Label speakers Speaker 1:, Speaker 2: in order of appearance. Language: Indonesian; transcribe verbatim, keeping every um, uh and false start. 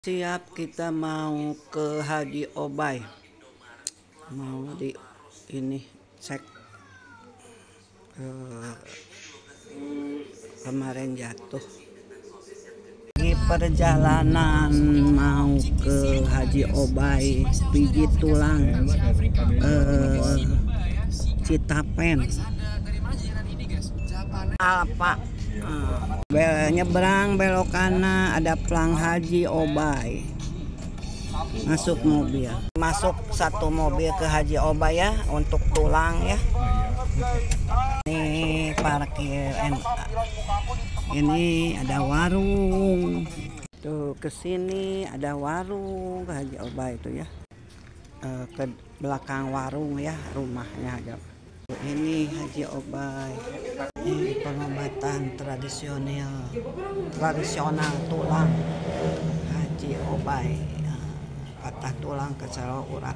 Speaker 1: Siap, kita mau ke Haji Obay, mau di ini cek eh, kemarin jatuh di perjalanan mau ke Haji Obay pijit tulang eh, Citapen Alpa. Bel, nyebrang belok kanan ada Plang Haji Obay, masuk mobil, masuk satu mobil ke Haji Obay ya untuk tulang ya. Ini parkir N A. Ini ada warung tuh, kesini ada warung ke Haji Obay itu ya, e, ke belakang warung ya rumahnya aja. Ini Haji Obay, ini pengobatan tradisional tradisional tulang Haji Obay, patah tulang kecelo urat.